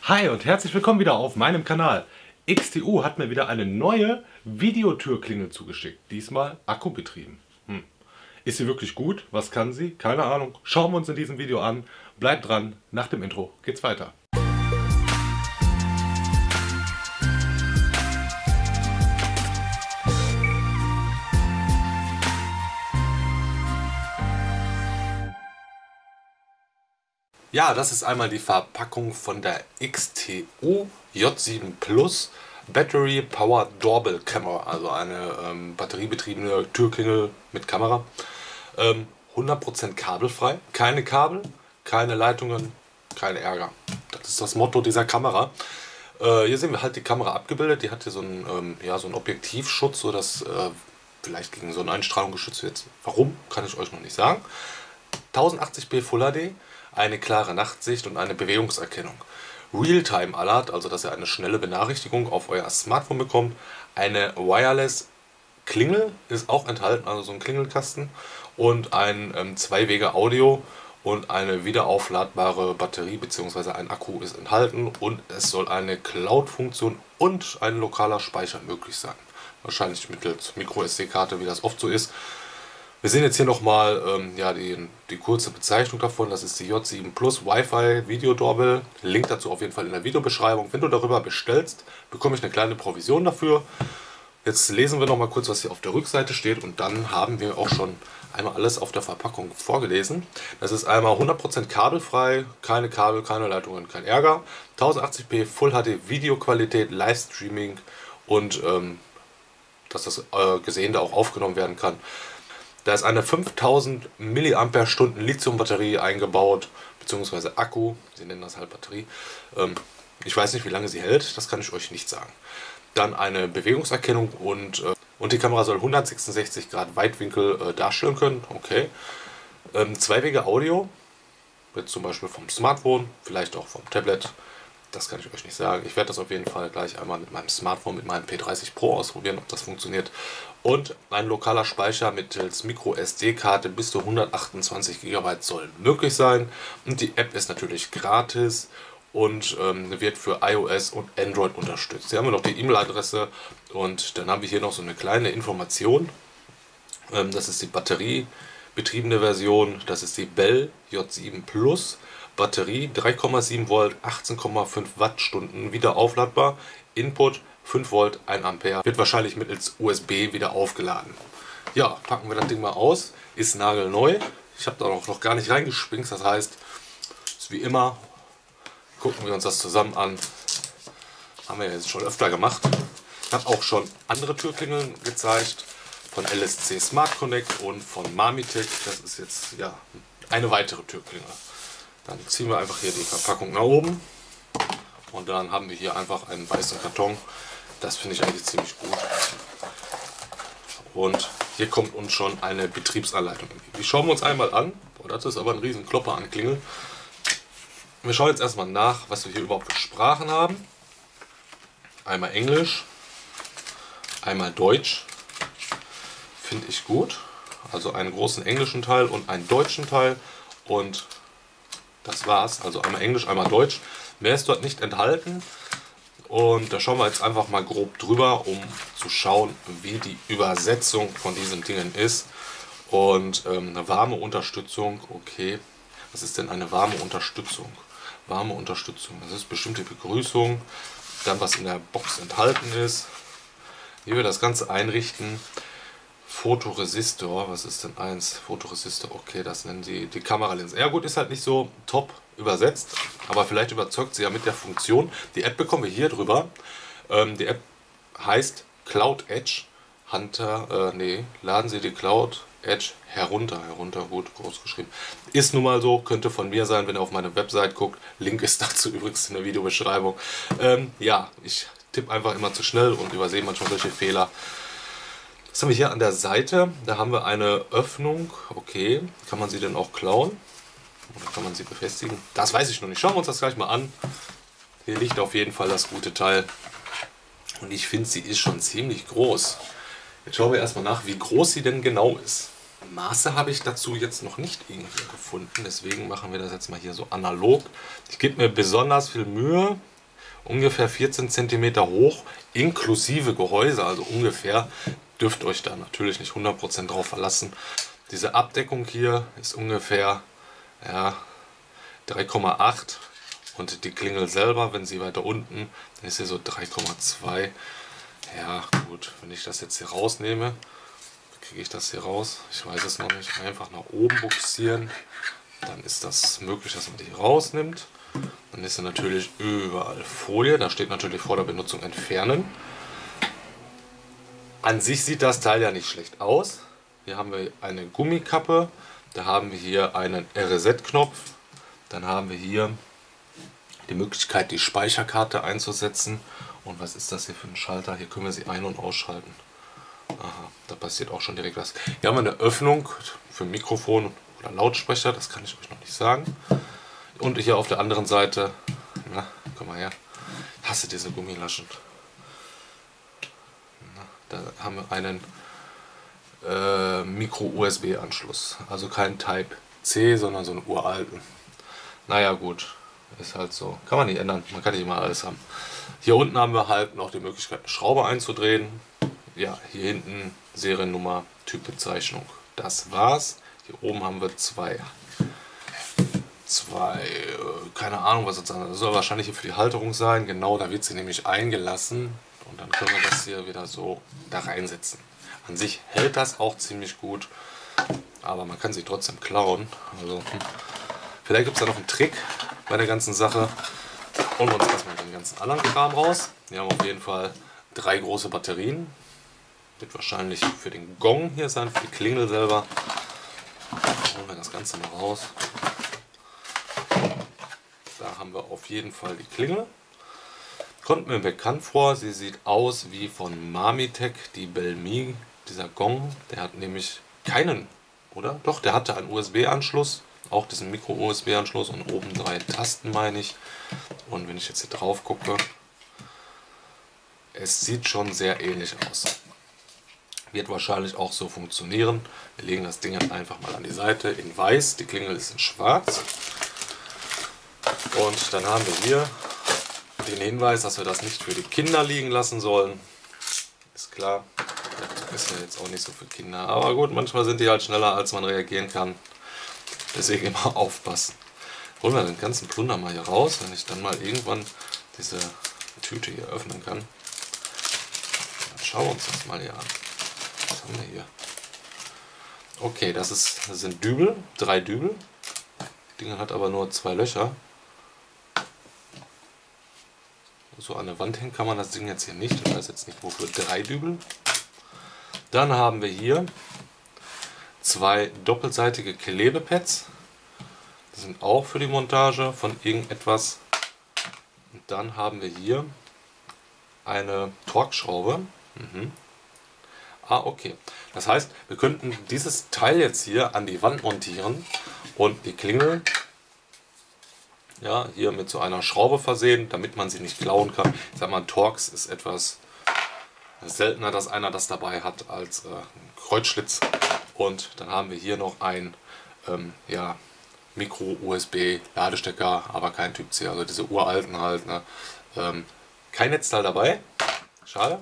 Hi und herzlich willkommen wieder auf meinem Kanal. XTU hat mir wieder eine neue Videotürklingel zugeschickt. Diesmal akkubetrieben. Ist sie wirklich gut? Was kann sie? Keine Ahnung. Schauen wir uns in diesem Video an. Bleibt dran. Nach dem Intro geht's weiter. Ja, das ist einmal die Verpackung von der XTU J7 Plus Battery Power Doorbell Camera, also eine batteriebetriebene Türklingel mit Kamera. 100% kabelfrei, keine Kabel, keine Leitungen, kein Ärger. Das ist das Motto dieser Kamera. Hier sehen wir halt die Kamera abgebildet, die hat hier so einen, so einen Objektivschutz, sodass vielleicht gegen Sonneneinstrahlung geschützt wird. Warum, kann ich euch noch nicht sagen. 1080p Full HD, eine klare Nachtsicht und eine Bewegungserkennung. Realtime Alert, also dass ihr eine schnelle Benachrichtigung auf euer Smartphone bekommt. Eine Wireless Klingel ist auch enthalten, also so ein Klingelkasten. Und ein Zwei-Wege Audio und eine wiederaufladbare Batterie bzw. ein Akku ist enthalten. Und es soll eine Cloud-Funktion und ein lokaler Speicher möglich sein. Wahrscheinlich mittels Micro-SD-Karte, wie das oft so ist. Wir sehen jetzt hier nochmal die kurze Bezeichnung davon. Das ist die J7 Plus Wi-Fi Video Doorbell. Link dazu auf jeden Fall in der Videobeschreibung. Wenn du darüber bestellst, bekomme ich eine kleine Provision dafür. Jetzt lesen wir nochmal kurz, was hier auf der Rückseite steht. Und dann haben wir auch schon einmal alles auf der Verpackung vorgelesen. Das ist einmal 100% kabelfrei, keine Kabel, keine Leitungen, kein Ärger. 1080p Full HD Videoqualität, Livestreaming und dass das Gesehene auch aufgenommen werden kann. Da ist eine 5000 mAh Lithium-Batterie eingebaut, beziehungsweise Akku, sie nennen das halt Batterie. Ich weiß nicht, wie lange sie hält, das kann ich euch nicht sagen. Dann eine Bewegungserkennung und die Kamera soll 166 Grad Weitwinkel darstellen können. Okay. Zwei-Wege Audio, jetzt zum Beispiel vom Smartphone, vielleicht auch vom Tablet. Das kann ich euch nicht sagen. Ich werde das auf jeden Fall gleich einmal mit meinem Smartphone, mit meinem P30 Pro ausprobieren, ob das funktioniert. Und ein lokaler Speicher mittels Micro SD-Karte bis zu 128 GB soll möglich sein. Und die App ist natürlich gratis und wird für iOS und Android unterstützt. Hier haben wir noch die E-Mail-Adresse und dann haben wir hier noch so eine kleine Information. Das ist die batteriebetriebene Version. Das ist die Bell J7 Plus. Batterie 3,7 Volt, 18,5 Wattstunden, wieder aufladbar. Input 5 Volt, 1 Ampere. Wird wahrscheinlich mittels USB wieder aufgeladen. Ja, packen wir das Ding mal aus. Ist nagelneu. Ich habe da noch gar nicht reingespinkt. Das heißt, ist wie immer, gucken wir uns das zusammen an. Haben wir jetzt schon öfter gemacht. Ich habe auch schon andere Türklingeln gezeigt. Von LSC Smart Connect und von Mamitech. Das ist jetzt ja eine weitere Türklingel. Dann ziehen wir einfach hier die Verpackung nach oben und dann haben wir hier einfach einen weißen Karton. Das finde ich eigentlich ziemlich gut. Und hier kommt uns schon eine Betriebsanleitung. Die schauen wir uns einmal an. Boah, das ist aber ein riesen Klopper an Klingel. Wir schauen jetzt erstmal nach, was wir hier überhaupt für Sprachen haben. Einmal Englisch, einmal Deutsch. Finde ich gut. Also einen großen englischen Teil und einen deutschen Teil. Und das war's, also einmal Englisch, einmal Deutsch. Mehr ist dort nicht enthalten. Und da schauen wir jetzt einfach mal grob drüber, um zu schauen, wie die Übersetzung von diesem Ding ist. Und eine warme Unterstützung, okay. Was ist denn eine warme Unterstützung? Warme Unterstützung, das ist bestimmte Begrüßung. Dann was in der Box enthalten ist. Wie wir das Ganze einrichten. Fotoresistor, was ist denn eins? Fotoresistor, okay, das nennen sie die Kameralinse. Ja gut, ist halt nicht so top übersetzt, aber vielleicht überzeugt sie ja mit der Funktion. Die App bekommen wir hier drüber. Die App heißt Cloud Edge Hunter, laden Sie die Cloud Edge herunter, gut, groß geschrieben. Ist nun mal so, könnte von mir sein, wenn ihr auf meine Website guckt. Link ist dazu übrigens in der Videobeschreibung. Ja, ich tippe einfach immer zu schnell und übersehe manchmal solche Fehler. Was haben wir hier an der Seite? Da haben wir eine Öffnung. Okay, kann man sie denn auch klauen? Oder kann man sie befestigen? Das weiß ich noch nicht. Schauen wir uns das gleich mal an. Hier liegt auf jeden Fall das gute Teil. Und ich finde, sie ist schon ziemlich groß. Jetzt schauen wir erstmal nach, wie groß sie denn genau ist. Maße habe ich dazu jetzt noch nicht irgendwie gefunden. Deswegen machen wir das jetzt mal hier so analog. Ich gebe mir besonders viel Mühe, ungefähr 14 cm hoch, inklusive Gehäuse, also ungefähr. Dürft euch da natürlich nicht 100% drauf verlassen. Diese Abdeckung hier ist ungefähr, ja, 3,8 und die Klingel selber, wenn sie weiter unten, dann ist sie so 3,2. Ja gut, wenn ich das jetzt hier rausnehme, kriege ich das hier raus? Ich weiß es noch nicht. Einfach nach oben buxieren, dann ist das möglich, dass man die rausnimmt. Dann ist sie natürlich überall Folie, da steht natürlich vor der Benutzung entfernen. An sich sieht das Teil ja nicht schlecht aus. Hier haben wir eine Gummikappe, da haben wir hier einen Reset-Knopf, dann haben wir hier die Möglichkeit, die Speicherkarte einzusetzen. Und was ist das hier für ein Schalter? Hier können wir sie ein- und ausschalten. Aha, da passiert auch schon direkt was. Hier haben wir eine Öffnung für Mikrofon oder Lautsprecher, das kann ich euch noch nicht sagen. Und hier auf der anderen Seite, na, komm mal her, ich hasse diese Gummilaschen. Na, da haben wir einen Micro-USB-Anschluss. Also kein Type-C, sondern so einen uralten. Naja gut, ist halt so. Kann man nicht ändern, man kann nicht immer alles haben. Hier unten haben wir halt noch die Möglichkeit, eine Schraube einzudrehen. Ja, hier hinten Seriennummer, Typbezeichnung. Das war's. Hier oben haben wir zwei, keine Ahnung was sozusagen. Das soll wahrscheinlich hier für die Halterung sein. Genau, da wird sie nämlich eingelassen. Und dann können wir das hier wieder so da reinsetzen. An sich hält das auch ziemlich gut, aber man kann sie trotzdem klauen. Also, vielleicht gibt es da noch einen Trick bei der ganzen Sache. Holen wir uns erstmal den ganzen anderen Kram raus. Wir haben auf jeden Fall 3 große Batterien. Wird wahrscheinlich für den Gong hier sein, für die Klingel selber. Holen wir das Ganze mal raus. Da haben wir auf jeden Fall die Klingel. Kommt mir bekannt vor, sie sieht aus wie von Mamitech, die Belmi, dieser Gong. Der hat nämlich keinen, oder? Doch, der hatte einen USB-Anschluss, auch diesen Micro-USB-Anschluss und oben 3 Tasten, meine ich. Und wenn ich jetzt hier drauf gucke, es sieht schon sehr ähnlich aus. Wird wahrscheinlich auch so funktionieren. Wir legen das Ding einfach mal an die Seite in weiß, die Klingel ist in schwarz. Und dann haben wir hier den Hinweis, dass wir das nicht für die Kinder liegen lassen sollen. Ist klar, das ist ja jetzt auch nicht so für Kinder. Aber gut, manchmal sind die halt schneller, als man reagieren kann. Deswegen immer aufpassen. Holen wir den ganzen Plunder mal hier raus, wenn ich dann mal irgendwann diese Tüte hier öffnen kann. Dann schauen wir uns das mal hier an. Was haben wir hier? Okay, das sind Dübel, 3 Dübel. Das Ding hat aber nur 2 Löcher. So an der Wand hängen kann man das Ding jetzt hier nicht. Ich weiß jetzt nicht, wofür 3 Dübel. Dann haben wir hier 2 doppelseitige Klebepads. Die sind auch für die Montage von irgendetwas. Und dann haben wir hier eine Torx-Schraube. Ah, okay. Das heißt, wir könnten dieses Teil jetzt hier an die Wand montieren und die Klingel, ja, hier mit so einer Schraube versehen, damit man sie nicht klauen kann. Ich sag mal, Torx ist etwas seltener, dass einer das dabei hat als Kreuzschlitz. Und dann haben wir hier noch ein ja, Micro-USB-Ladestecker, aber kein Typ C, also diese uralten halt. Ne? Kein Netzteil dabei, schade.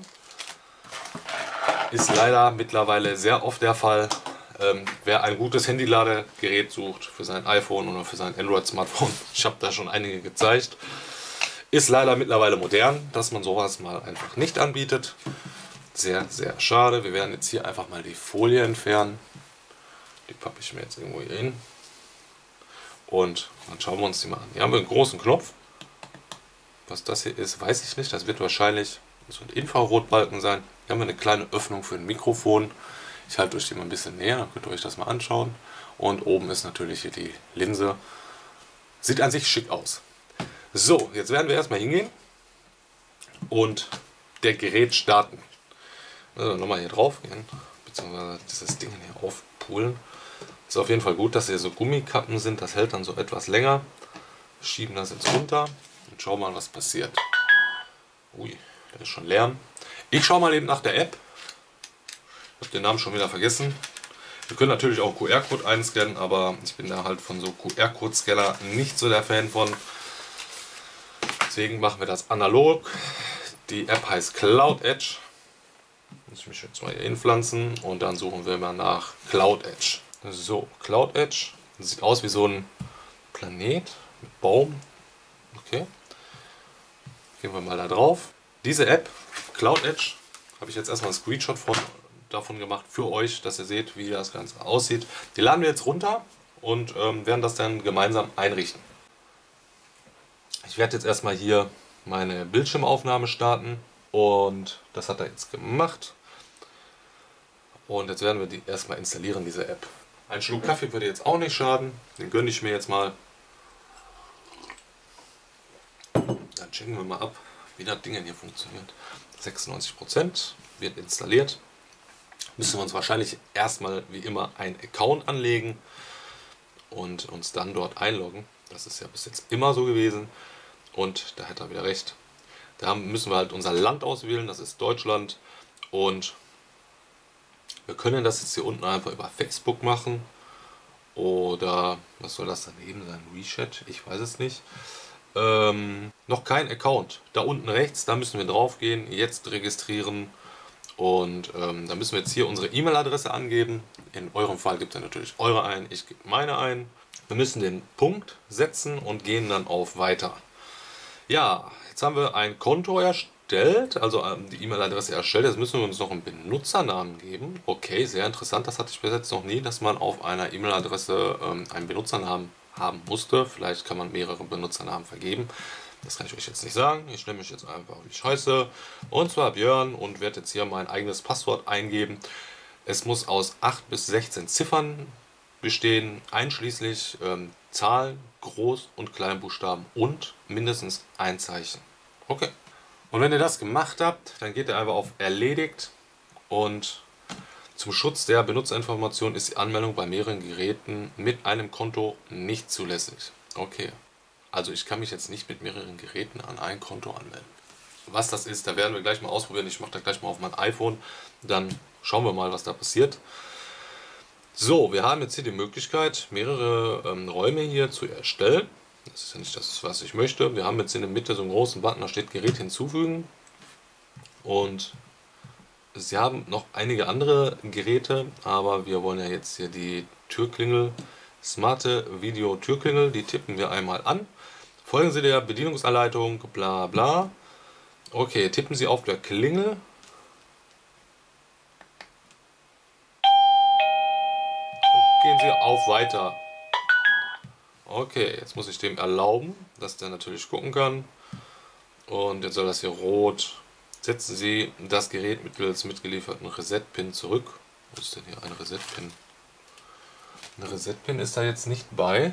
Ist leider mittlerweile sehr oft der Fall. Wer ein gutes Handyladegerät sucht für sein iPhone oder für sein Android-Smartphone, ich habe da schon einige gezeigt, ist leider mittlerweile modern, dass man sowas mal einfach nicht anbietet. Sehr, sehr schade. Wir werden jetzt hier einfach mal die Folie entfernen. Die pappe ich mir jetzt irgendwo hier hin. Und dann schauen wir uns die mal an. Hier haben wir einen großen Knopf. Was das hier ist, weiß ich nicht. Das wird wahrscheinlich so ein Infrarotbalken sein. Hier haben wir eine kleine Öffnung für ein Mikrofon. Ich halte euch die mal ein bisschen näher, dann könnt ihr euch das mal anschauen. Und oben ist natürlich hier die Linse. Sieht an sich schick aus. So, jetzt werden wir erstmal hingehen und der Gerät starten. Also nochmal hier drauf gehen, beziehungsweise dieses Ding hier aufpulen. Ist auf jeden Fall gut, dass hier so Gummikappen sind. Das hält dann so etwas länger. Wir schieben das jetzt runter und schauen mal, was passiert. Ui, der ist schon Lärm. Ich schaue mal eben nach der App. Ich habe den Namen schon wieder vergessen. Wir können natürlich auch QR-Code einscannen, aber ich bin da halt von so QR-Code-Scanner nicht so der Fan von. Deswegen machen wir das analog. Die App heißt Cloud Edge. Muss ich mich jetzt mal hier hinpflanzen und dann suchen wir mal nach Cloud Edge. So, Cloud Edge. Das sieht aus wie so ein Planet mit Baum. Okay. Gehen wir mal da drauf. Diese App, Cloud Edge, habe ich jetzt erstmal einen Screenshot davon gemacht für euch, dass ihr seht, wie das Ganze aussieht. Die laden wir jetzt runter und werden das dann gemeinsam einrichten. Ich werde jetzt erstmal hier meine Bildschirmaufnahme starten und das hat er jetzt gemacht. Und jetzt werden wir die erstmal installieren, diese App. Ein Schluck Kaffee würde jetzt auch nicht schaden, den gönne ich mir jetzt mal. Dann checken wir mal ab, wie das Ding hier funktioniert. 96% wird installiert. Müssen wir uns wahrscheinlich erstmal wie immer einen Account anlegen und uns dann dort einloggen. Das ist ja bis jetzt immer so gewesen und da hat er wieder recht. Da müssen wir halt unser Land auswählen, das ist Deutschland, und wir können das jetzt hier unten einfach über Facebook machen oder was soll das daneben sein? WeChat? Ich weiß es nicht. Noch kein Account. Da unten rechts, da müssen wir drauf gehen, jetzt registrieren. Und da müssen wir jetzt hier unsere E-Mail-Adresse angeben. In eurem Fall gibt ihr natürlich eure ein, ich gebe meine ein. Wir müssen den Punkt setzen und gehen dann auf Weiter. Ja, jetzt haben wir ein Konto erstellt, also die E-Mail-Adresse erstellt. Jetzt müssen wir uns noch einen Benutzernamen geben. Okay, sehr interessant, das hatte ich bis jetzt noch nie, dass man auf einer E-Mail-Adresse einen Benutzernamen haben musste. Vielleicht kann man mehrere Benutzernamen vergeben. Das kann ich euch jetzt nicht sagen. Ich nenne mich jetzt einfach, wie ich heiße. Und zwar Björn und werde jetzt hier mein eigenes Passwort eingeben. Es muss aus 8 bis 16 Ziffern bestehen, einschließlich Zahlen, Groß- und Kleinbuchstaben und mindestens ein Zeichen. Okay. Und wenn ihr das gemacht habt, dann geht ihr einfach auf Erledigt und zum Schutz der Benutzerinformation ist die Anmeldung bei mehreren Geräten mit einem Konto nicht zulässig. Okay. Also ich kann mich jetzt nicht mit mehreren Geräten an ein Konto anmelden. Was das ist, da werden wir gleich mal ausprobieren. Ich mache da gleich mal auf mein iPhone. Dann schauen wir mal, was da passiert. So, wir haben jetzt hier die Möglichkeit, mehrere Räume hier zu erstellen. Das ist ja nicht das, was ich möchte. Wir haben jetzt in der Mitte so einen großen Button, da steht Gerät hinzufügen. Und Sie haben noch einige andere Geräte, aber wir wollen ja jetzt hier die Türklingel, smarte Video-Türklingel, die tippen wir einmal an. Folgen Sie der Bedienungsanleitung, bla bla. Okay, tippen Sie auf der Klingel. Und gehen Sie auf Weiter. Okay, jetzt muss ich dem erlauben, dass der natürlich gucken kann. Und jetzt soll das hier rot. Setzen Sie das Gerät mittels mitgelieferten Reset-Pin zurück. Wo ist denn hier ein Reset-Pin? Ein Reset-Pin ist da jetzt nicht bei.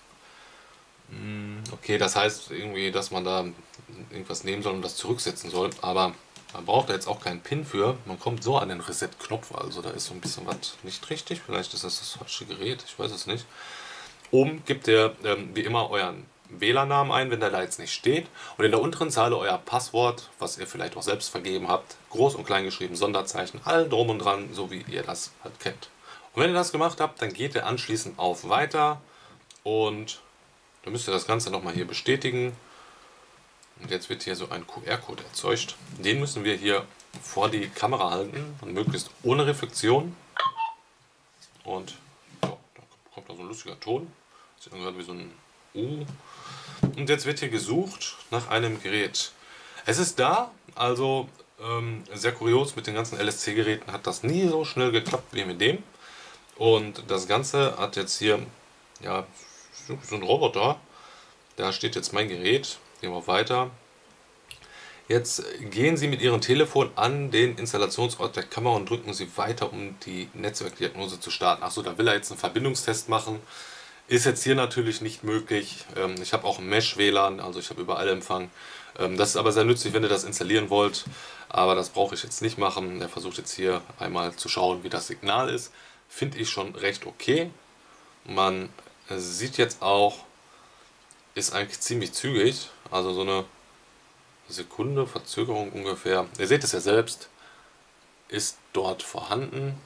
Okay, das heißt irgendwie, dass man da irgendwas nehmen soll und das zurücksetzen soll. Aber man braucht da jetzt auch keinen Pin für. Man kommt so an den Reset-Knopf. Also da ist so ein bisschen was nicht richtig. Vielleicht ist das falsche Gerät. Ich weiß es nicht. Oben gebt ihr wie immer euren WLAN-Namen ein, wenn der da jetzt nicht steht. Und in der unteren Zeile euer Passwort, was ihr vielleicht auch selbst vergeben habt. Groß und klein geschrieben, Sonderzeichen, allen drum und dran, so wie ihr das halt kennt. Und wenn ihr das gemacht habt, dann geht ihr anschließend auf Weiter. Und dann müsst ihr das Ganze nochmal hier bestätigen. Und jetzt wird hier so ein QR-Code erzeugt. Den müssen wir hier vor die Kamera halten und möglichst ohne Reflexion. Und ja, da kommt da so ein lustiger Ton. Das sieht gerade wie so ein U. Und jetzt wird hier gesucht nach einem Gerät. Es ist da, also sehr kurios, mit den ganzen LSC-Geräten hat das nie so schnell geklappt wie mit dem. Und das Ganze hat jetzt hier, ja, so ein Roboter. Da steht jetzt mein Gerät. Gehen wir weiter. Jetzt gehen Sie mit Ihrem Telefon an den Installationsort der Kamera und drücken Sie weiter, um die Netzwerkdiagnose zu starten. Achso, da will er jetzt einen Verbindungstest machen. Ist jetzt hier natürlich nicht möglich. Ich habe auch ein Mesh-WLAN, also ich habe überall Empfang. Das ist aber sehr nützlich, wenn ihr das installieren wollt. Aber das brauche ich jetzt nicht machen. Er versucht jetzt hier einmal zu schauen, wie das Signal ist. Finde ich schon recht okay. Man sieht jetzt auch, ist eigentlich ziemlich zügig. Also so eine Sekunde Verzögerung ungefähr. Ihr seht es ja selbst, ist dort vorhanden.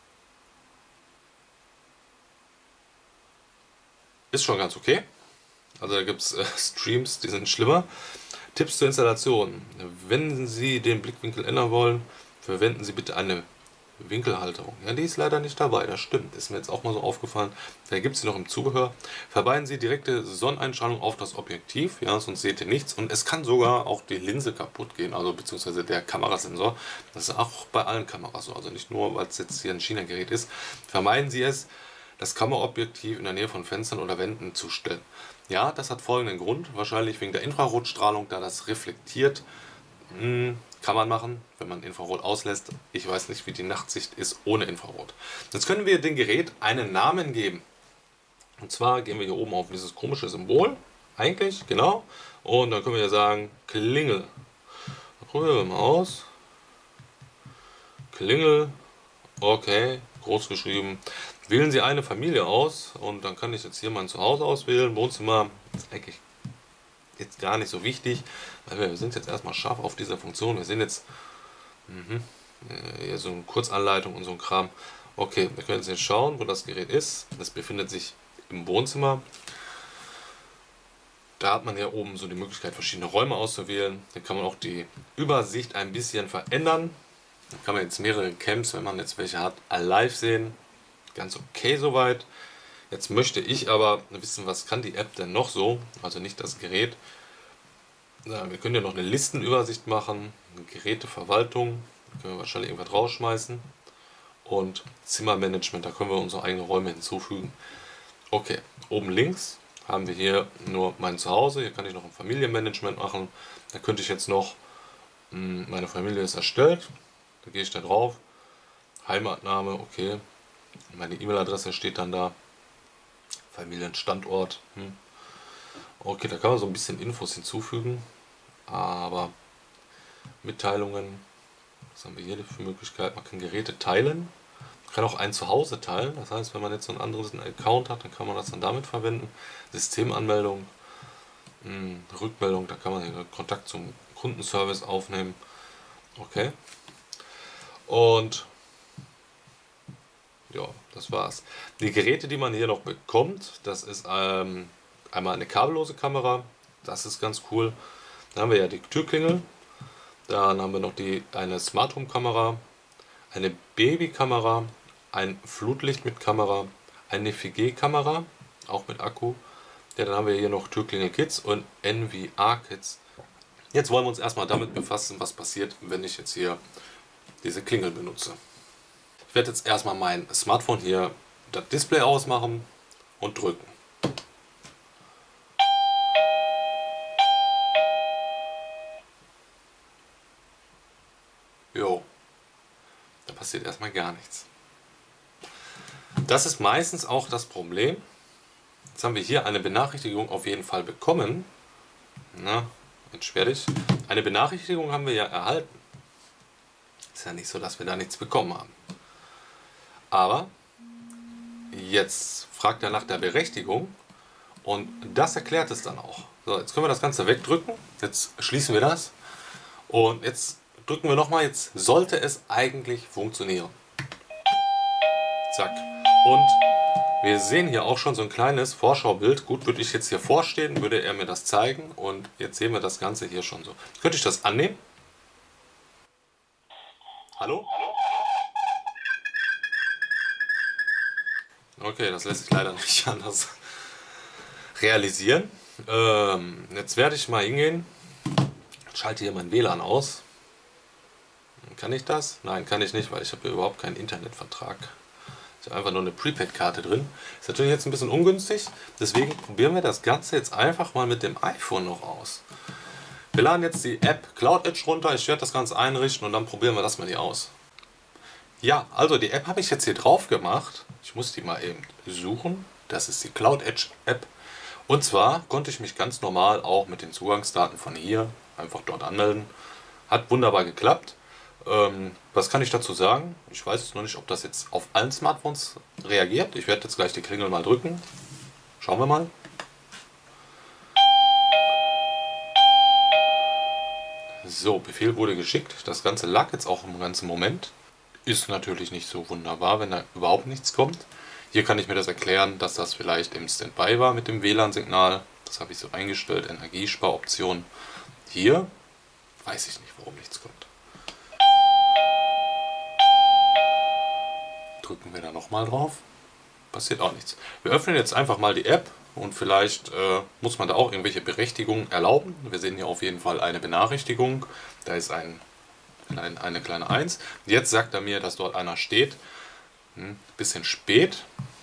Ist schon ganz okay. Also da gibt es Streams, die sind schlimmer. Tipps zur Installation. Wenn Sie den Blickwinkel ändern wollen, verwenden Sie bitte eine Winkelhalterung. Ja, die ist leider nicht dabei, das stimmt. Ist mir jetzt auch mal so aufgefallen. Da gibt es sie noch im Zubehör. Vermeiden Sie direkte Sonneneinstrahlung auf das Objektiv, ja, sonst seht ihr nichts. Und es kann sogar auch die Linse kaputt gehen, also beziehungsweise der Kamerasensor. Das ist auch bei allen Kameras so, also nicht nur, weil es jetzt hier ein China-Gerät ist. Vermeiden Sie es, das Kameraobjektiv in der Nähe von Fenstern oder Wänden zu stellen. Ja, das hat folgenden Grund, wahrscheinlich wegen der Infrarotstrahlung, da das reflektiert. Kann man machen, wenn man Infrarot auslässt. Ich weiß nicht, wie die Nachtsicht ist ohne Infrarot. Jetzt können wir dem Gerät einen Namen geben. Und zwar gehen wir hier oben auf dieses komische Symbol. Eigentlich, genau. Und dann können wir hier sagen, Klingel. Dann probieren wir mal aus. Klingel. Okay, groß geschrieben. Wählen Sie eine Familie aus. Und dann kann ich jetzt hier mein Zuhause auswählen. Wohnzimmer ist eigentlich jetzt gar nicht so wichtig, weil wir sind jetzt erstmal scharf auf dieser Funktion. Wir sehen jetzt hier so eine Kurzanleitung und so ein Kram. Okay, wir können jetzt schauen, wo das Gerät ist. Das befindet sich im Wohnzimmer. Da hat man hier oben so die Möglichkeit, verschiedene Räume auszuwählen. Da kann man auch die Übersicht ein bisschen verändern. Da kann man jetzt mehrere Camps, wenn man jetzt welche hat, live sehen. Ganz okay soweit. Jetzt möchte ich aber wissen, was kann die App denn noch so, also nicht das Gerät. Ja, wir können ja noch eine Listenübersicht machen, eine Geräteverwaltung, da können wir wahrscheinlich irgendwas rausschmeißen. Und Zimmermanagement, da können wir unsere eigenen Räume hinzufügen. Okay, oben links haben wir hier nur mein Zuhause, hier kann ich noch ein Familienmanagement machen. Da könnte ich jetzt noch, meine Familie ist erstellt, da gehe ich da drauf, Heimatname, okay, meine E-Mail-Adresse steht dann da. Familienstandort. Okay, da kann man so ein bisschen Infos hinzufügen, aber Mitteilungen, was haben wir hier für Möglichkeit? Man kann Geräte teilen, man kann auch ein Zuhause teilen, das heißt, wenn man jetzt so einen anderen Account hat, dann kann man das dann damit verwenden. Systemanmeldung, Rückmeldung, da kann man hier Kontakt zum Kundenservice aufnehmen. Okay. Und ja, das war's. Die Geräte, die man hier noch bekommt, das ist einmal eine kabellose Kamera, das ist ganz cool. Dann haben wir ja die Türklingel, dann haben wir noch eine Smart Home Kamera, eine Babykamera, ein Flutlicht mit Kamera, eine 4G Kamera, auch mit Akku. Ja, dann haben wir hier noch Türklingel Kids und NVR Kids. Jetzt wollen wir uns erstmal damit befassen, was passiert, wenn ich jetzt hier diese Klingel benutze. Ich werde jetzt erstmal mein Smartphone hier das Display ausmachen und drücken. Jo, da passiert erstmal gar nichts. Das ist meistens auch das Problem. Jetzt haben wir hier eine Benachrichtigung auf jeden Fall bekommen. Na, jetzt werde ich. Eine Benachrichtigung haben wir ja erhalten. Ist ja nicht so, dass wir da nichts bekommen haben. Aber jetzt fragt er nach der Berechtigung und das erklärt es dann auch. So, jetzt können wir das Ganze wegdrücken. Jetzt schließen wir das und jetzt drücken wir nochmal. Jetzt sollte es eigentlich funktionieren. Zack. Und wir sehen hier auch schon so ein kleines Vorschaubild. Gut, würde ich jetzt hier vorstehen, würde er mir das zeigen und jetzt sehen wir das Ganze hier schon so. Könnte ich das annehmen? Hallo? Okay, das lässt sich leider nicht anders realisieren. Jetzt werde ich mal hingehen. Schalte hier mein WLAN aus. Kann ich das? Nein, kann ich nicht, weil ich habe hier überhaupt keinen Internetvertrag. Ist einfach nur eine Prepaid-Karte drin. Ist natürlich jetzt ein bisschen ungünstig. Deswegen probieren wir das Ganze jetzt einfach mal mit dem iPhone noch aus. Wir laden jetzt die App Cloud Edge runter. Ich werde das Ganze einrichten und dann probieren wir das mal hier aus. Ja, also die App habe ich jetzt hier drauf gemacht. Ich muss die mal eben suchen. Das ist die Cloud Edge App. Und zwar konnte ich mich ganz normal auch mit den Zugangsdaten von hier einfach dort anmelden. Hat wunderbar geklappt. Was kann ich dazu sagen? Ich weiß jetzt noch nicht, ob das jetzt auf allen Smartphones reagiert. Ich werde jetzt gleich die Klingel mal drücken. Schauen wir mal. So, Befehl wurde geschickt. Das Ganze lag jetzt auch im ganzen Moment. Ist natürlich nicht so wunderbar, wenn da überhaupt nichts kommt. Hier kann ich mir das erklären, dass das vielleicht im Standby war mit dem WLAN-Signal. Das habe ich so eingestellt, Energiesparoption. Hier weiß ich nicht, warum nichts kommt. Drücken wir da nochmal drauf. Passiert auch nichts. Wir öffnen jetzt einfach mal die App und vielleicht muss man da auch irgendwelche Berechtigungen erlauben. Wir sehen hier auf jeden Fall eine Benachrichtigung. Da ist eine kleine 1. Jetzt sagt er mir, dass dort einer steht. Bisschen spät.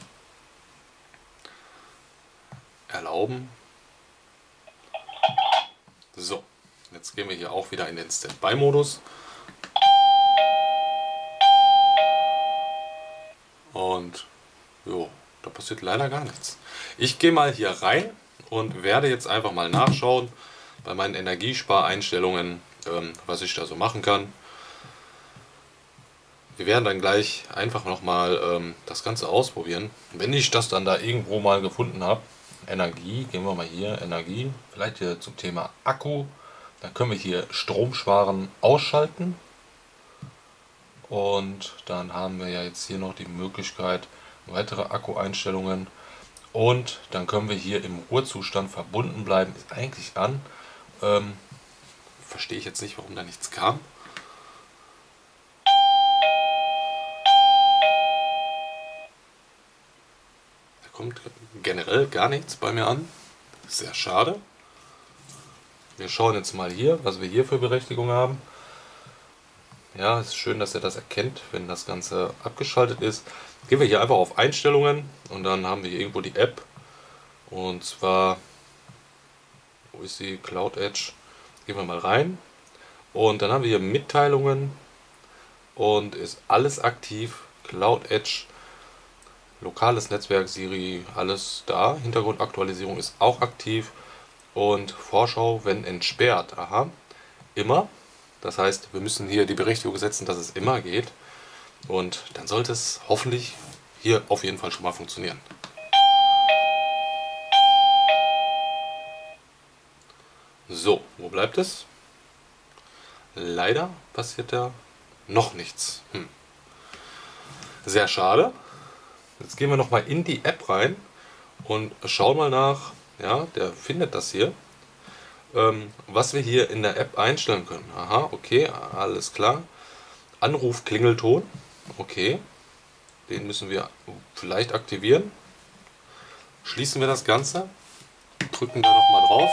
Erlauben. So, jetzt gehen wir hier auch wieder in den Standby-Modus. Und jo, da passiert leider gar nichts. Ich gehe mal hier rein und werde jetzt einfach mal nachschauen bei meinen Energiespareinstellungen, was ich da so machen kann. Wir werden dann gleich einfach nochmal das Ganze ausprobieren. Wenn ich das dann da irgendwo mal gefunden habe, Energie, gehen wir mal hier, Energie, vielleicht hier zum Thema Akku, dann können wir hier Strom sparen ausschalten. Und dann haben wir ja jetzt hier noch die Möglichkeit, weitere Akkueinstellungen. Und dann können wir hier im Ruhezustand verbunden bleiben. Ist eigentlich an. Verstehe ich jetzt nicht, warum da nichts kam. Da kommt generell gar nichts bei mir an. Sehr schade. Wir schauen jetzt mal hier, was wir hier für Berechtigung haben. Ja, es ist schön, dass er das erkennt, wenn das Ganze abgeschaltet ist. Gehen wir hier einfach auf Einstellungen und dann haben wir hier irgendwo die App. Und zwar, wo ist sie? Cloud Edge. Gehen wir mal rein. Und dann haben wir hier Mitteilungen und ist alles aktiv. Cloud Edge, lokales Netzwerk, Siri, alles da. Hintergrundaktualisierung ist auch aktiv. Und Vorschau, wenn entsperrt. Aha, immer. Das heißt, wir müssen hier die Berechtigung setzen, dass es immer geht. Und dann sollte es hoffentlich hier auf jeden Fall schon mal funktionieren. So, wo bleibt es? Leider passiert da noch nichts. Sehr schade. Jetzt gehen wir nochmal in die App rein und schauen mal nach. Ja, der findet das hier. Was wir hier in der App einstellen können. Aha, okay, alles klar. Anruf Klingelton. Okay. Den müssen wir vielleicht aktivieren. Schließen wir das Ganze. Drücken da nochmal drauf.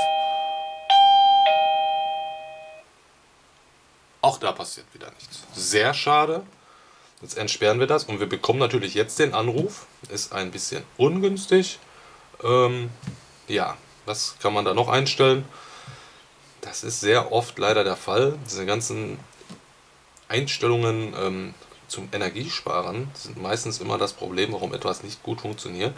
Auch da passiert wieder nichts. Sehr schade. Jetzt entsperren wir das und wir bekommen natürlich jetzt den Anruf. Ist ein bisschen ungünstig. Ja, was kann man da noch einstellen? Das ist sehr oft leider der Fall. Diese ganzen Einstellungen zum Energiesparen sind meistens immer das Problem, warum etwas nicht gut funktioniert.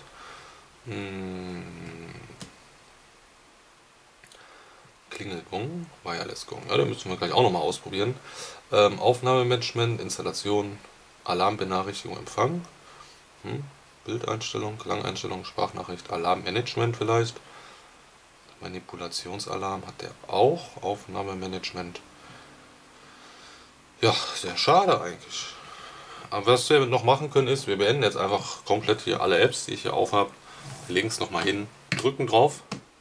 Klingelgong, Wireless Gong. Ja, da müssen wir gleich auch nochmal ausprobieren. Aufnahmemanagement, Installation, Alarmbenachrichtigung, Empfang. Bildeinstellung, Klangeinstellung, Sprachnachricht, Alarmmanagement vielleicht. Manipulationsalarm hat der auch. Aufnahmemanagement. Ja, sehr schade eigentlich. Aber was wir noch machen können ist, wir beenden jetzt einfach komplett hier alle Apps, die ich hier auf habe. Links nochmal hin, drücken drauf.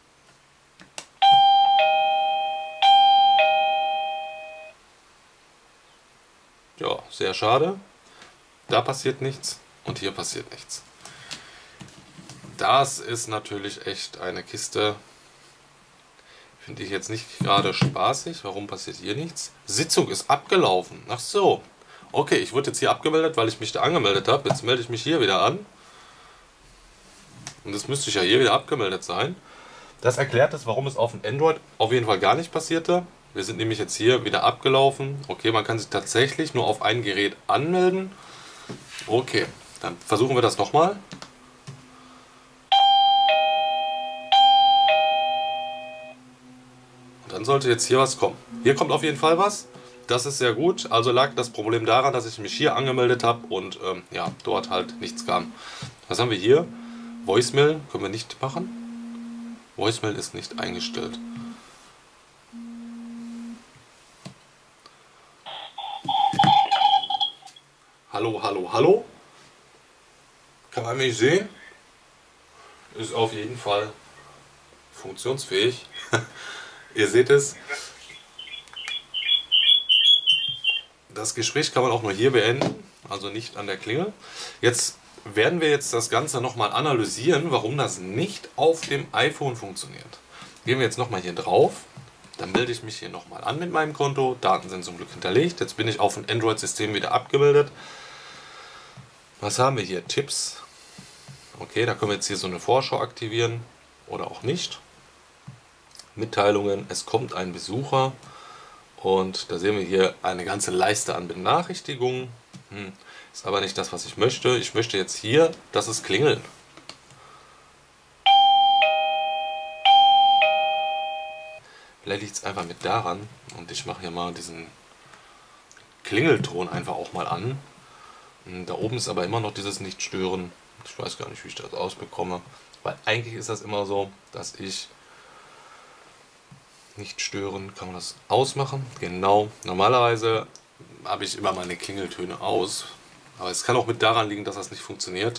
Ja, sehr schade. Da passiert nichts und hier passiert nichts. Das ist natürlich echt eine Kiste. Finde ich jetzt nicht gerade spaßig. Warum passiert hier nichts? Sitzung ist abgelaufen. Ach so. Okay, ich wurde jetzt hier abgemeldet, weil ich mich da angemeldet habe. Jetzt melde ich mich hier wieder an. Und das müsste ich ja hier wieder abgemeldet sein. Das erklärt es, warum es auf dem Android auf jeden Fall gar nicht passierte. Wir sind nämlich jetzt hier wieder abgelaufen. Okay, man kann sich tatsächlich nur auf ein Gerät anmelden. Okay, dann versuchen wir das nochmal. Dann sollte jetzt hier was kommen. Hier kommt auf jeden Fall was. Das ist sehr gut. Also lag das Problem daran, dass ich mich hier angemeldet habe und ja, dort halt nichts kam. Was haben wir hier? Voicemail können wir nicht machen. Voicemail ist nicht eingestellt. Hallo, hallo, hallo. Kann man mich sehen? Ist auf jeden Fall funktionsfähig. Ihr seht es. Das Gespräch kann man auch nur hier beenden, also nicht an der Klingel. Jetzt werden wir das Ganze nochmal analysieren, warum das nicht auf dem iPhone funktioniert. Gehen wir jetzt nochmal hier drauf. Dann melde ich mich hier nochmal an mit meinem Konto. Daten sind zum Glück hinterlegt. Jetzt bin ich auf dem Android-System wieder abgebildet. Was haben wir hier? Tipps. Okay, da können wir jetzt hier so eine Vorschau aktivieren oder auch nicht. Mitteilungen, es kommt ein Besucher. Und da sehen wir hier eine ganze Leiste an Benachrichtigungen. Ist aber nicht das, was ich möchte. Ich möchte jetzt hier, dass es klingelt. Vielleicht liegt es einfach mit daran. Und ich mache hier mal diesen Klingelton einfach auch mal an. Da oben ist aber immer noch dieses Nicht-Stören. Ich weiß gar nicht, wie ich das ausbekomme. Weil eigentlich ist das immer so, dass ich nicht stören, kann man das ausmachen. Genau, normalerweise habe ich immer meine Klingeltöne aus. Aber es kann auch mit daran liegen, dass das nicht funktioniert.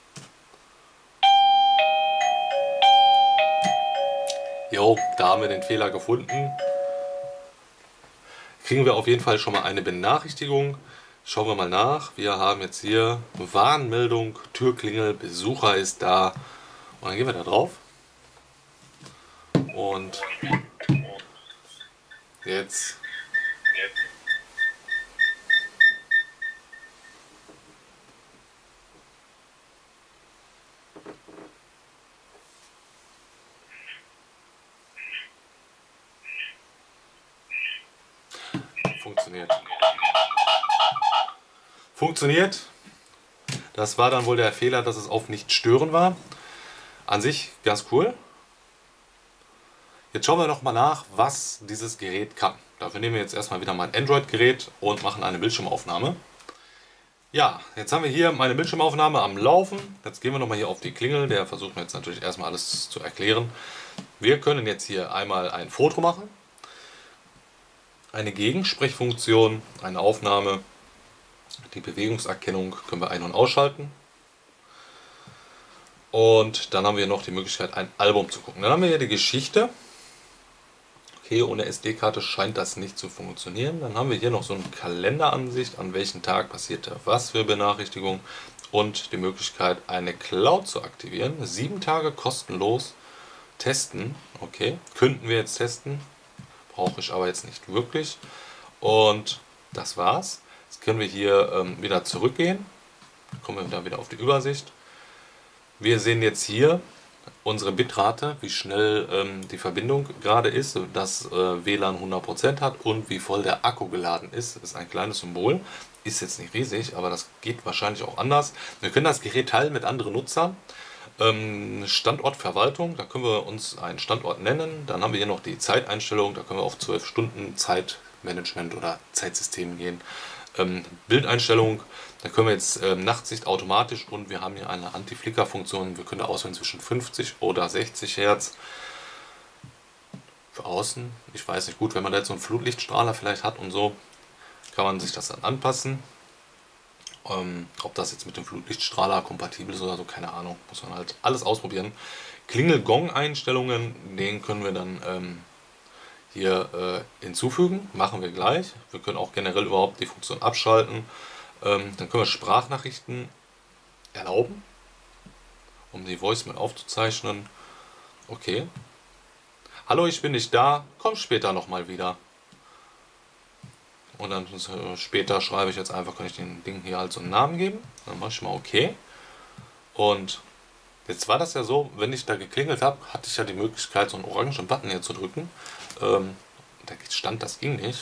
Jo, da haben wir den Fehler gefunden. Kriegen wir auf jeden Fall schon mal eine Benachrichtigung. Schauen wir mal nach. Wir haben jetzt hier Warnmeldung, Türklingel, Besucher ist da. Und dann gehen wir da drauf. Und jetzt funktioniert. Das war dann wohl der Fehler, dass es auf nicht stören war. An sich ganz cool. Jetzt schauen wir noch mal nach, was dieses Gerät kann. Dafür nehmen wir jetzt erstmal wieder mein Android-Gerät und machen eine Bildschirmaufnahme. Ja, jetzt haben wir hier meine Bildschirmaufnahme am Laufen. Jetzt gehen wir noch mal hier auf die Klingel. Der versucht mir jetzt natürlich erstmal alles zu erklären. Wir können jetzt hier einmal ein Foto machen, eine Gegensprechfunktion, eine Aufnahme, die Bewegungserkennung können wir ein- und ausschalten. Und dann haben wir noch die Möglichkeit, ein Album zu gucken. Dann haben wir hier die Geschichte. Okay, ohne SD-Karte scheint das nicht zu funktionieren. Dann haben wir hier noch so eine Kalenderansicht, an welchem Tag passierte was für Benachrichtigungen und die Möglichkeit, eine Cloud zu aktivieren. 7 Tage kostenlos testen. Okay, könnten wir jetzt testen, brauche ich aber jetzt nicht wirklich. Und das war's. Jetzt können wir hier wieder zurückgehen. Kommen wir dann wieder auf die Übersicht. Wir sehen jetzt hier unsere Bitrate, wie schnell die Verbindung gerade ist, dass WLAN 100% hat und wie voll der Akku geladen ist. Das ist ein kleines Symbol. Ist jetzt nicht riesig, aber das geht wahrscheinlich auch anders. Wir können das Gerät teilen mit anderen Nutzern. Standortverwaltung, da können wir uns einen Standort nennen. Dann haben wir hier noch die Zeiteinstellung, da können wir auf 12 Stunden Zeitmanagement oder Zeitsystem gehen. Bildeinstellung, da können wir jetzt Nachtsicht automatisch und wir haben hier eine Anti-Flicker-Funktion. Wir können da auswählen zwischen 50 oder 60 Hertz. Für außen, ich weiß nicht, gut, wenn man da jetzt so einen Flutlichtstrahler vielleicht hat und so, kann man sich das dann anpassen. Ob das jetzt mit dem Flutlichtstrahler kompatibel ist oder so, keine Ahnung, muss man halt alles ausprobieren. Klingel-Gong-Einstellungen, den können wir dann hier hinzufügen, machen wir gleich. Wir können auch generell überhaupt die Funktion abschalten. Dann können wir Sprachnachrichten erlauben, um die Voicemail aufzuzeichnen. Okay. Hallo, ich bin nicht da, komm später nochmal wieder. Und dann später schreibe ich jetzt einfach, kann ich den Ding hier halt so einen Namen geben. Dann mache ich mal OK. Und jetzt war das ja so, wenn ich da geklingelt habe, hatte ich ja die Möglichkeit, so einen orangen Button hier zu drücken. Da stand, das ging nicht.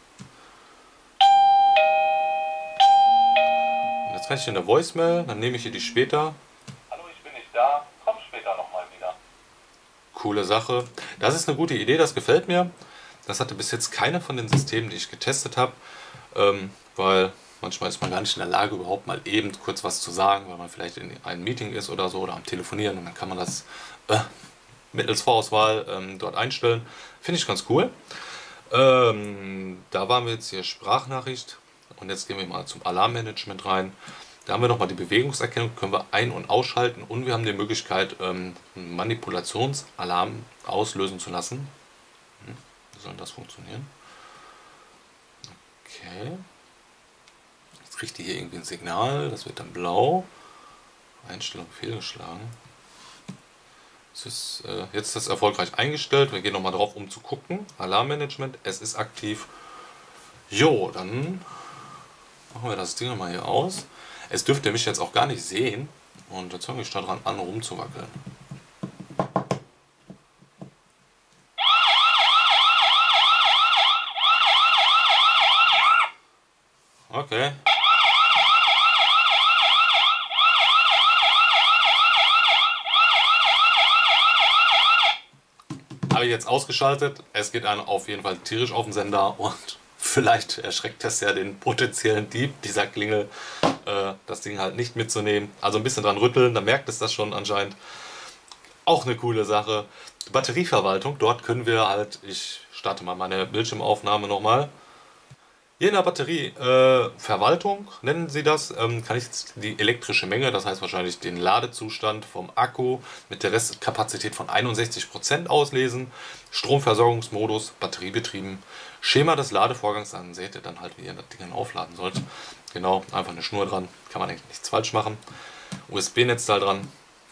Und jetzt kann ich hier eine Voicemail, dann nehme ich hier die später. Hallo, ich bin nicht da, komm später nochmal wieder. Coole Sache. Das ist eine gute Idee, das gefällt mir. Das hatte bis jetzt keiner von den Systemen, die ich getestet habe, weil manchmal ist man gar nicht in der Lage, überhaupt mal eben kurz was zu sagen, weil man vielleicht in einem Meeting ist oder so oder am Telefonieren und dann kann man das mittels Vorauswahl dort einstellen. Finde ich ganz cool. Da waren wir jetzt hier Sprachnachricht und jetzt gehen wir mal zum Alarmmanagement rein. Da haben wir nochmal die Bewegungserkennung, können wir ein- und ausschalten und wir haben die Möglichkeit, einen Manipulationsalarm auslösen zu lassen. Wie soll das funktionieren? Okay. Jetzt kriegt ihr hier irgendwie ein Signal, das wird dann blau. Einstellung fehlgeschlagen. Jetzt ist das erfolgreich eingestellt. Wir gehen nochmal drauf, um zu gucken. Alarmmanagement, es ist aktiv. Jo, dann machen wir das Ding nochmal hier aus. Es dürfte mich jetzt auch gar nicht sehen. Und jetzt fange ich daran an, rumzuwackeln. Okay. Habe ich jetzt ausgeschaltet. Es geht einem auf jeden Fall tierisch auf den Sender und vielleicht erschreckt das ja den potenziellen Dieb dieser Klingel, das Ding halt nicht mitzunehmen. Also ein bisschen dran rütteln, dann merkt es das schon anscheinend. Auch eine coole Sache. Batterieverwaltung, dort können wir halt, ich starte mal meine Bildschirmaufnahme nochmal. Hier in der Batterieverwaltung, nennen Sie das, kann ich jetzt die elektrische Menge, das heißt wahrscheinlich den Ladezustand vom Akku mit der Restkapazität von 61% auslesen. Stromversorgungsmodus, batteriebetrieben. Schema des Ladevorgangs, dann seht ihr dann halt, wie ihr das Ding aufladen sollt. Genau, einfach eine Schnur dran, kann man eigentlich nichts falsch machen. USB-Netzteil dran.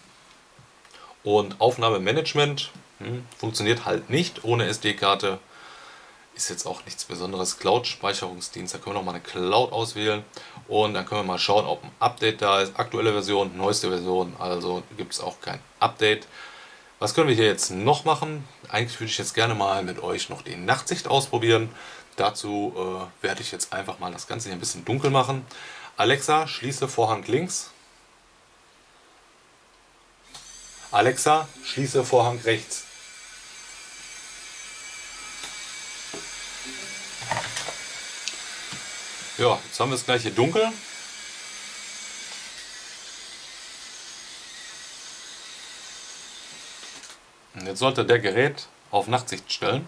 Und Aufnahmemanagement funktioniert halt nicht ohne SD-Karte. Ist jetzt auch nichts Besonderes. Cloud-Speicherungsdienst, da können wir nochmal eine Cloud auswählen und dann können wir mal schauen, ob ein Update da ist. Aktuelle Version, neueste Version, also gibt es auch kein Update. Was können wir hier jetzt noch machen? Eigentlich würde ich jetzt gerne mal mit euch noch die Nachtsicht ausprobieren. Dazu werde ich jetzt einfach mal das Ganze hier ein bisschen dunkel machen. Alexa, schließe Vorhang links. Alexa, schließe Vorhang rechts. Ja, jetzt haben wir es gleich hier dunkel. Und jetzt sollte der Gerät auf Nachtsicht stellen.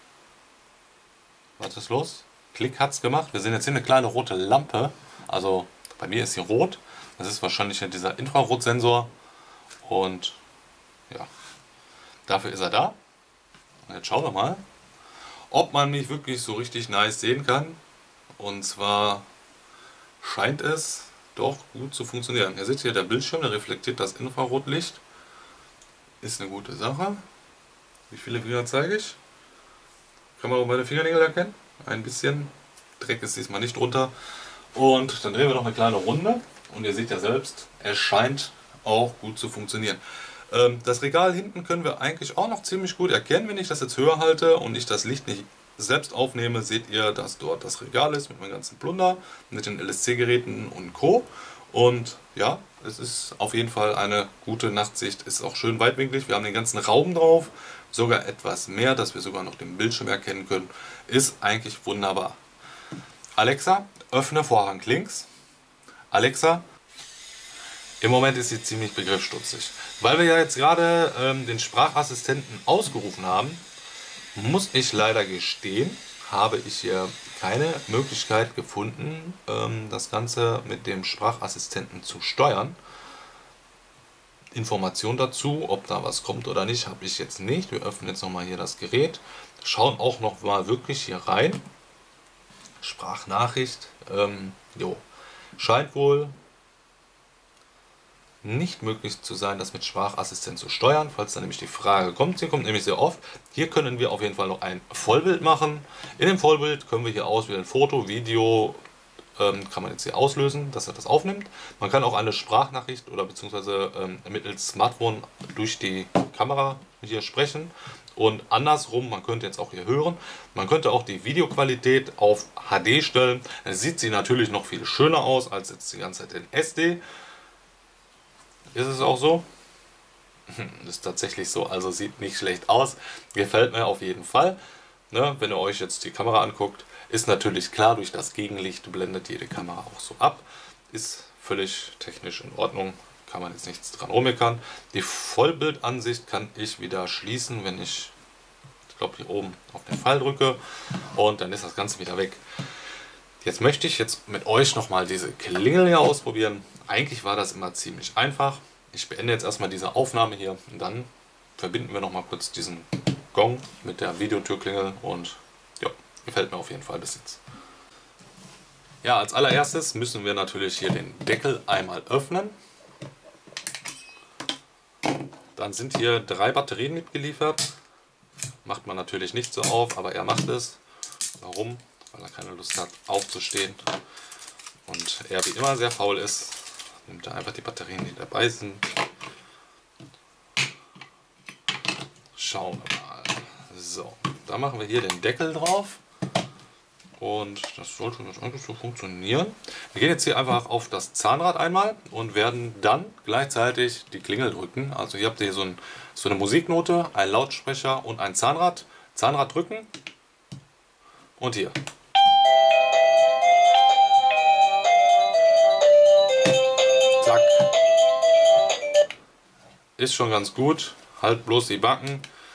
Was ist los? Klick hat's gemacht. Wir sehen jetzt hier eine kleine rote Lampe. Also bei mir ist sie rot. Das ist wahrscheinlich dieser Infrarotsensor. Und ja, dafür ist er da. Und jetzt schauen wir mal, ob man mich wirklich so richtig nice sehen kann. Und zwar scheint es doch gut zu funktionieren. Ihr seht hier, der Bildschirm, der reflektiert das Infrarotlicht. Ist eine gute Sache. Wie viele Finger zeige ich? Kann man auch meine Fingernägel erkennen. Ein bisschen Dreck ist diesmal nicht drunter. Und dann drehen wir noch eine kleine Runde. Und ihr seht ja selbst, es scheint auch gut zu funktionieren. Das Regal hinten können wir eigentlich auch noch ziemlich gut erkennen. Wenn ich das jetzt höher halte und ich das Licht nicht selbst aufnehme, seht ihr, dass dort das Regal ist mit meinem ganzen Plunder, mit den LSC-Geräten und Co. Und ja, es ist auf jeden Fall eine gute Nachtsicht, ist auch schön weitwinklig. Wir haben den ganzen Raum drauf, sogar etwas mehr, dass wir sogar noch den Bildschirm erkennen können. Ist eigentlich wunderbar. Alexa, öffne Vorhang links. Alexa, im Moment ist sie ziemlich begriffsstutzig. Weil wir ja jetzt gerade den Sprachassistenten ausgerufen haben, muss ich leider gestehen, habe ich hier keine Möglichkeit gefunden, das Ganze mit dem Sprachassistenten zu steuern. Information dazu, ob da was kommt oder nicht, habe ich jetzt nicht. Wir öffnen jetzt nochmal hier das Gerät, schauen auch noch mal wirklich hier rein. Sprachnachricht, jo, scheint wohl nicht möglich zu sein, das mit Sprachassistent zu steuern, falls dann nämlich die Frage kommt. Hier kommt nämlich sehr oft. Hier können wir auf jeden Fall noch ein Vollbild machen. In dem Vollbild können wir hier auswählen Foto, Video, kann man jetzt hier auslösen, dass er das aufnimmt. Man kann auch eine Sprachnachricht oder beziehungsweise mittels Smartphone durch die Kamera hier sprechen. Und andersrum, man könnte jetzt auch hier hören. Man könnte auch die Videoqualität auf HD stellen. Dann sieht sie natürlich noch viel schöner aus als jetzt die ganze Zeit in SD. Ist es auch so? Ist tatsächlich so, also sieht nicht schlecht aus. Gefällt mir auf jeden Fall. Ne, wenn ihr euch jetzt die Kamera anguckt, ist natürlich klar, durch das Gegenlicht blendet jede Kamera auch so ab. Ist völlig technisch in Ordnung, kann man jetzt nichts dran rummeckern. Die Vollbildansicht kann ich wieder schließen, wenn ich glaube hier oben auf den Pfeil drücke und dann ist das Ganze wieder weg. Jetzt möchte ich mit euch nochmal diese Klingel hier ausprobieren. eigentlich war das immer ziemlich einfach. Ich beende jetzt erstmal diese Aufnahme hier und dann verbinden wir noch mal kurz diesen Gong mit der Videotürklingel und ja, gefällt mir auf jeden Fall bis jetzt. Ja, als allererstes müssen wir natürlich hier den Deckel einmal öffnen. Dann sind hier 3 Batterien mitgeliefert. Macht man natürlich nicht so auf, aber er macht es. Warum? Weil er keine Lust hat aufzustehen. Und er wie immer sehr faul ist, nimmt er einfach die Batterien, die dabei sind. Schauen wir mal. So, da machen wir hier den Deckel drauf. Und das sollte jetzt eigentlich so funktionieren. Wir gehen jetzt hier einfach auf das Zahnrad einmal und werden dann gleichzeitig die Klingel drücken. Also hier habt ihr so eine Musiknote, einen Lautsprecher und ein Zahnrad. Zahnrad drücken und hier. Zack. Ist schon ganz gut. Halt bloß die Backen.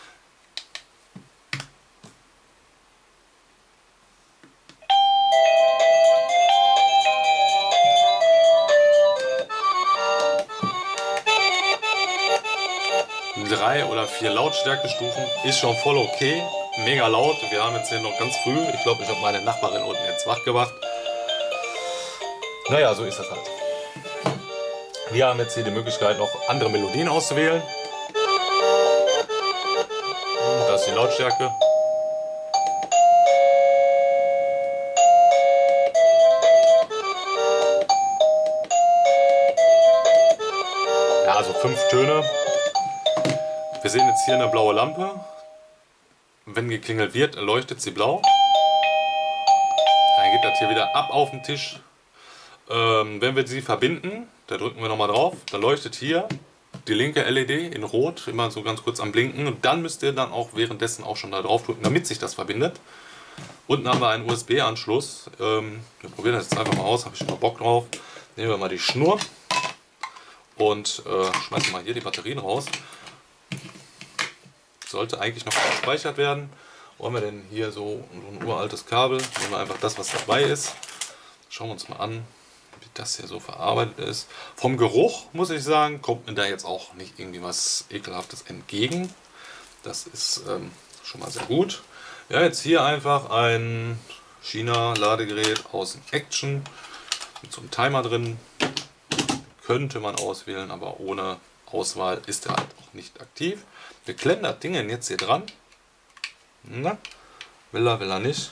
Drei oder 4 Lautstärkestufen ist schon voll okay. Mega laut. Wir haben jetzt hier noch ganz früh. Ich glaube, ich habe meine Nachbarin unten jetzt wach gemacht. Naja, so ist das halt. Wir haben jetzt hier die Möglichkeit, noch andere Melodien auszuwählen. Und das ist die Lautstärke. Ja, also 5 Töne. Wir sehen jetzt hier eine blaue Lampe. Wenn geklingelt wird, leuchtet sie blau. Dann geht das hier wieder ab auf den Tisch. Wenn wir sie verbinden, da drücken wir nochmal drauf, dann leuchtet hier die linke LED in Rot, immer so ganz kurz am Blinken. Und dann müsst ihr dann auch währenddessen auch schon da drauf drücken, damit sich das verbindet. Unten haben wir einen USB-Anschluss. Wir probieren das jetzt einfach mal aus, habe ich mal Bock drauf. Nehmen wir mal die Schnur und schmeißen mal hier die Batterien raus. Sollte eigentlich noch gespeichert werden. Wo haben wir denn hier so ein uraltes Kabel? Nehmen wir einfach das, was dabei ist. Schauen wir uns mal an, wie das hier so verarbeitet ist. Vom Geruch, muss ich sagen, kommt mir da jetzt auch nicht irgendwie was Ekelhaftes entgegen. Das ist schon mal sehr gut. Ja, jetzt hier einfach ein China-Ladegerät aus dem Action mit so einem Timer drin. Könnte man auswählen, aber ohne Auswahl ist er halt auch nicht aktiv. Wir klemmen das Ding jetzt hier dran. Na, will er nicht.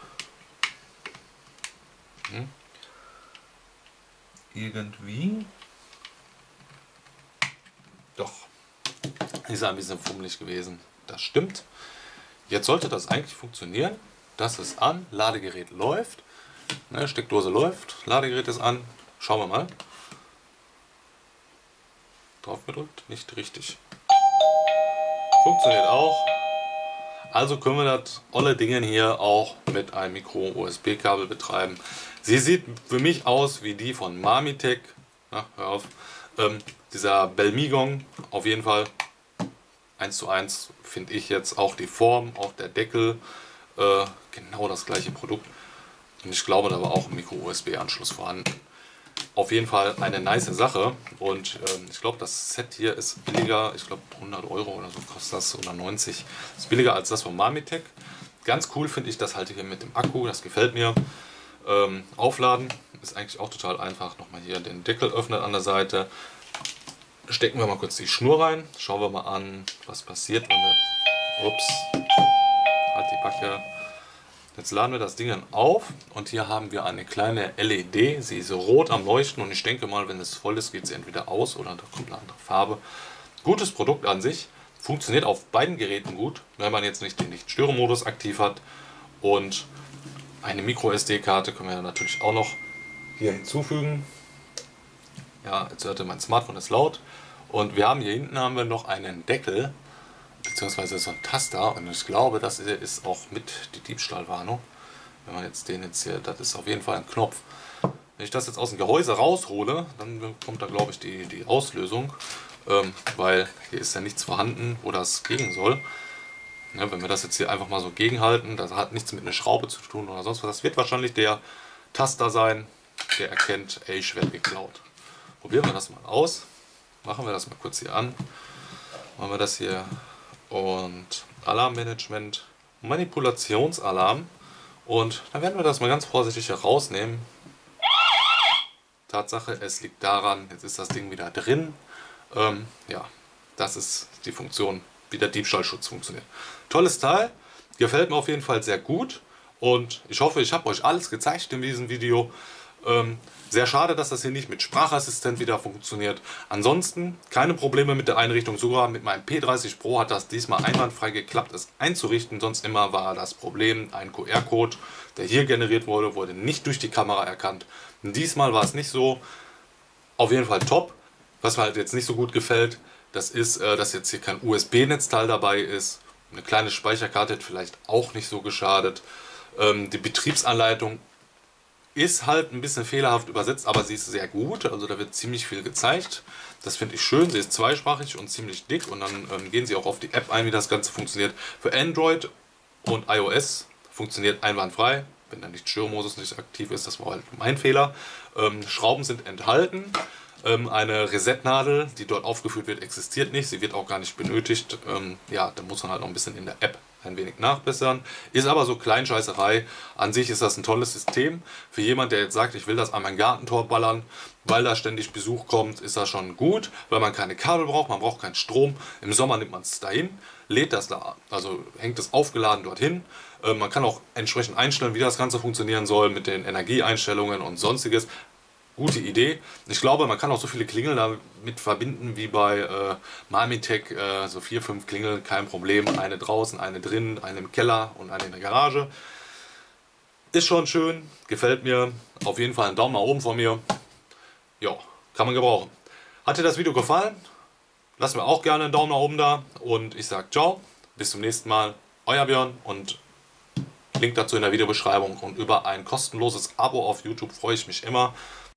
Irgendwie. Doch. Ist ein bisschen fummelig gewesen. Das stimmt. Jetzt sollte das eigentlich funktionieren. Das ist an, Ladegerät läuft. Ne, Steckdose läuft, Ladegerät ist an. Schauen wir mal. Drauf gedrückt, nicht richtig. Funktioniert auch. Also können wir das olle Ding hier auch mit einem Micro-USB-Kabel betreiben. Sie sieht für mich aus wie die von Marmitech. Na, hör auf. Dieser Belmigong, auf jeden Fall 1:1 finde ich jetzt auch die Form, auch der Deckel, genau das gleiche Produkt. Und ich glaube, da war auch ein Micro-USB-Anschluss vorhanden. Auf jeden Fall eine nice Sache und ich glaube, das Set hier ist billiger, ich glaube 100 € oder so kostet das oder 90. Ist billiger als das von Marmitech. Ganz cool finde ich das halt hier mit dem Akku, das gefällt mir. Aufladen ist eigentlich auch total einfach. Nochmal hier den Deckel öffnen an der Seite. Stecken wir mal kurz die Schnur rein, schauen wir mal an, was passiert, wenn wir... Ups, halt die Backe. Jetzt laden wir das Ding dann auf und hier haben wir eine kleine LED. Sie ist rot am Leuchten und ich denke mal, wenn es voll ist, geht sie entweder aus oder da kommt eine andere Farbe. Gutes Produkt an sich. Funktioniert auf beiden Geräten gut, wenn man jetzt nicht den Nicht-Stören-Modus aktiv hat. Und eine Micro-SD-Karte können wir natürlich auch noch hier hinzufügen. Ja, jetzt hörte mein Smartphone ist laut. Und wir haben hier hinten haben wir noch einen Deckel. Beziehungsweise so ein Taster und ich glaube, das ist auch mit die Diebstahlwarnung. Wenn man jetzt den jetzt hier, das ist auf jeden Fall ein Knopf. Wenn ich das jetzt aus dem Gehäuse raushole, dann kommt da glaube ich die Auslösung, weil hier ist ja nichts vorhanden, wo das gegen soll. Ja, wenn wir das jetzt hier einfach mal so gegenhalten, das hat nichts mit einer Schraube zu tun oder sonst was. Das wird wahrscheinlich der Taster sein, der erkennt, ey, ich werde geklaut. Probieren wir das mal aus. Machen wir das mal kurz hier an. Machen wir das hier und Alarmmanagement, Manipulationsalarm. Und dann werden wir das mal ganz vorsichtig herausnehmen. Tatsache, es liegt daran, jetzt ist das Ding wieder drin. Ja, das ist die Funktion, wie der Diebstahlschutz funktioniert. Tolles Teil, gefällt mir auf jeden Fall sehr gut. Und ich hoffe, ich habe euch alles gezeigt in diesem Video. Sehr schade, dass das hier nicht mit Sprachassistent wieder funktioniert. Ansonsten keine Probleme mit der Einrichtung. Sogar mit meinem P30 Pro hat das diesmal einwandfrei geklappt, es einzurichten. Sonst immer war das Problem, ein QR-Code, der hier generiert wurde, wurde nicht durch die Kamera erkannt. Und diesmal war es nicht so. Auf jeden Fall top. Was mir halt jetzt nicht so gut gefällt, das ist, dass jetzt hier kein USB-Netzteil dabei ist. Eine kleine Speicherkarte hätte vielleicht auch nicht so geschadet. Die Betriebsanleitung ist halt ein bisschen fehlerhaft übersetzt, aber sie ist sehr gut. Also da wird ziemlich viel gezeigt. Das finde ich schön. Sie ist zweisprachig und ziemlich dick. Und dann gehen sie auch auf die App ein, wie das Ganze funktioniert. Für Android und iOS funktioniert einwandfrei. Wenn der Nicht-Störmodus nicht aktiv ist, das war halt mein Fehler. Schrauben sind enthalten. Eine Resetnadel, die dort aufgeführt wird, existiert nicht. Sie wird auch gar nicht benötigt. Ja, da muss man halt noch ein bisschen in der App ein wenig nachbessern. Ist aber so Kleinscheißerei. An sich ist das ein tolles System. Für jemand, der jetzt sagt, ich will das an mein Gartentor ballern, weil da ständig Besuch kommt, ist das schon gut, weil man keine Kabel braucht, man braucht keinen Strom. Im Sommer nimmt man es dahin, lädt das da, also hängt es aufgeladen dorthin. Man kann auch entsprechend einstellen, wie das Ganze funktionieren soll mit den Energieeinstellungen und sonstiges. Gute Idee. Ich glaube, man kann auch so viele Klingeln damit verbinden wie bei Marmitech. So 4, 5 Klingeln, kein Problem. Eine draußen, eine drin, eine im Keller und eine in der Garage. Ist schon schön, gefällt mir. Auf jeden Fall einen Daumen nach oben von mir. Ja, kann man gebrauchen. Hat dir das Video gefallen? Lass mir auch gerne einen Daumen nach oben da. Und ich sage ciao, bis zum nächsten Mal. Euer Björn und Link dazu in der Videobeschreibung. Und über ein kostenloses Abo auf YouTube freue ich mich immer.